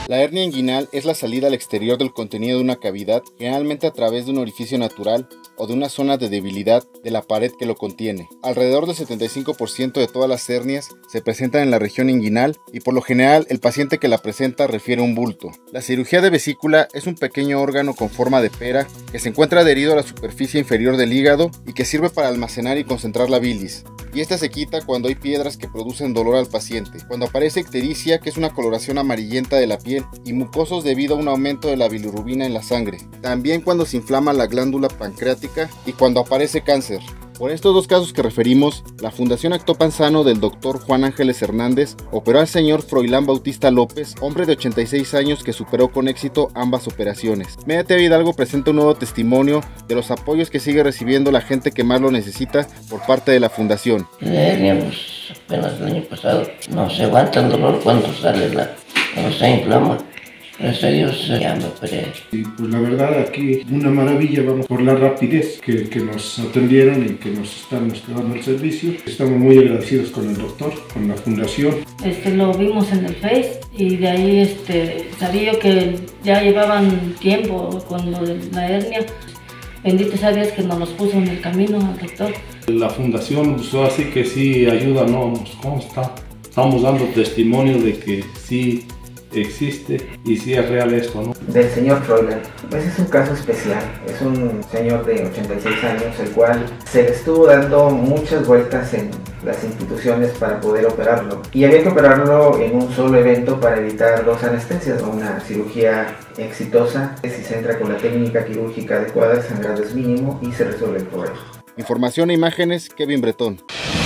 La hernia inguinal es la salida al exterior del contenido de una cavidad, generalmente a través de un orificio natural o de una zona de debilidad de la pared que lo contiene. Alrededor del 75% de todas las hernias se presentan en la región inguinal y por lo general el paciente que la presenta refiere un bulto. La cirugía de vesícula es un pequeño órgano con forma de pera que se encuentra adherido a la superficie inferior del hígado y que sirve para almacenar y concentrar la bilis. Y esta se quita cuando hay piedras que producen dolor al paciente, cuando aparece ictericia, que es una coloración amarillenta de la piel, y mucosos debido a un aumento de la bilirrubina en la sangre. También cuando se inflama la glándula pancreática y cuando aparece cáncer. Por estos dos casos que referimos, la Fundación Actopan Sano del Dr. Juan Ángeles Hernández operó al señor Froilán Bautista López, hombre de 86 años que superó con éxito ambas operaciones. Media TV Hidalgo presenta un nuevo testimonio de los apoyos que sigue recibiendo la gente que más lo necesita por parte de la Fundación. La hernia, pues apenas el año pasado, no se aguanta el dolor cuando sale cuando se inflama. Gracias a Dios ya me operé. Y pues la verdad aquí una maravilla, vamos, por la rapidez que nos atendieron y que nos están dando el servicio. Estamos muy agradecidos con el doctor, con la fundación. Lo vimos en el Face y de ahí sabía que ya llevaban tiempo con lo de la hernia. Bendito sea Dios que nos los puso en el camino al doctor. La fundación usó así que sí ayuda, no nos consta. Estamos dando testimonio de que sí existe y sí es real esto, ¿no? Del señor Froilán, pues es un caso especial. Es un señor de 86 años, el cual se le estuvo dando muchas vueltas en las instituciones para poder operarlo. Y había que operarlo en un solo evento para evitar dos anestesias. Una cirugía exitosa, si se entra con la técnica quirúrgica adecuada, el sangrado es mínimo y se resuelve el problema. Información e imágenes, Kevin Bretón.